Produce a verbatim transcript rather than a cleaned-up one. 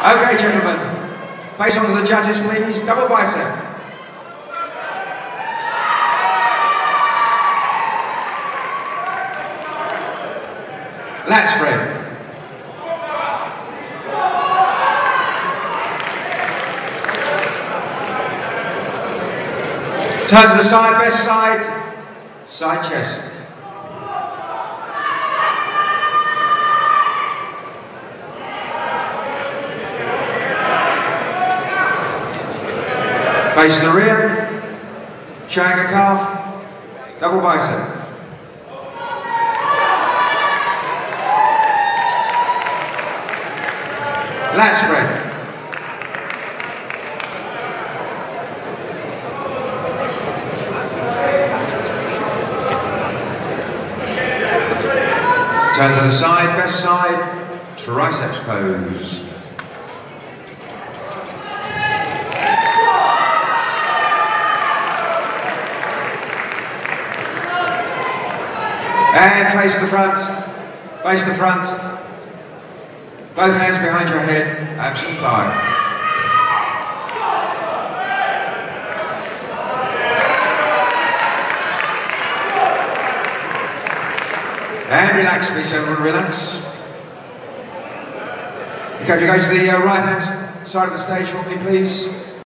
Okay, gentlemen, face on to the judges, please. Double bicep. Lat spread. Turn to the side, best side, side chest. Face the rear, showing a calf, double bicep. Lat spread. Turn to the side, best side, triceps pose. And face the front, face the front. Both hands behind your head, abs and thigh. And relax, please, gentlemen, relax. Okay, if you go to the uh, right hand side of the stage for me, please.